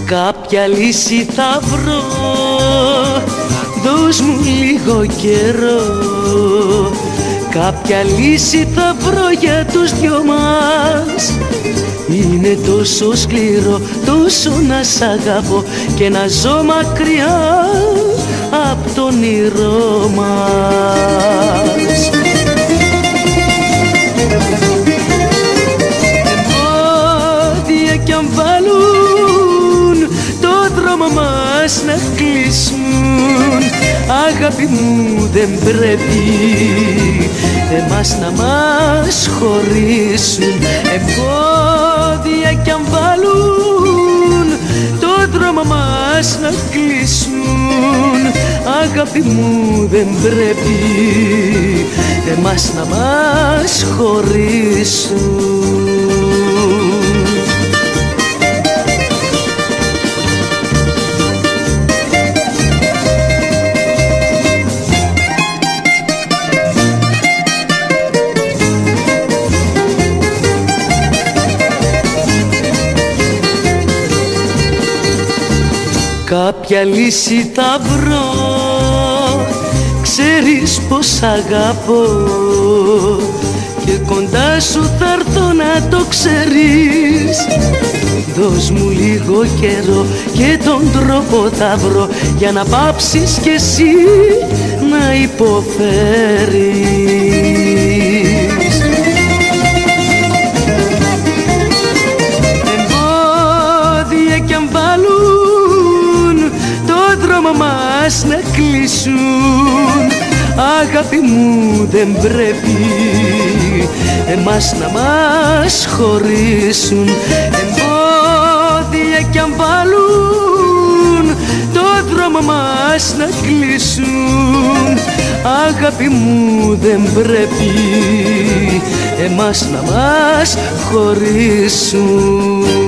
κάποια λύση θα βρω, δώσ' μου λίγο καιρό. Κάποια λύση θα βρω για τους δυο μας. Είναι τόσο σκληρό, τόσο να σ' αγαπώ και να ζω μακριά απ' το όνειρό μας. Εμπόδια κι αν βάλουν το δρόμο μας να κλείσουν, αγάπη μου δεν πρέπει εμάς να μας χωρίσουν. Εμπόδια κι αν βάλουν το δρόμο μας να κλείσουν, αγάπη μου δεν πρέπει εμάς να μας χωρίσουν. Κάποια λύση θα βρω, ξέρεις πως αγαπώ και κοντά σου θα έρθω να το ξέρεις. Δώσ' μου λίγο καιρό και τον τρόπο θα βρω για να πάψεις κι εσύ να υποφέρεις. Εμπόδια κι αν βάλουν το δρόμο μας να κλείσουν, αγάπη μου δεν πρέπει εμάς να μας χωρίσουν. Εμπόδια κι αν βάλουν το δρόμο μας να κλείσουν, αγάπη μου δεν πρέπει εμάς να μας χωρίσουν.